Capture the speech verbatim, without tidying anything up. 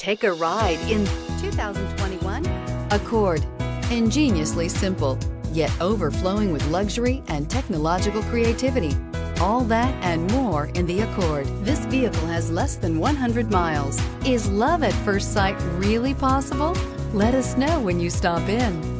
Take a ride in two thousand twenty-one Accord. Ingeniously simple, yet overflowing with luxury and technological creativity. All that and more in the Accord. This vehicle has less than one hundred miles. Is love at first sight really possible? Let us know when you stop in.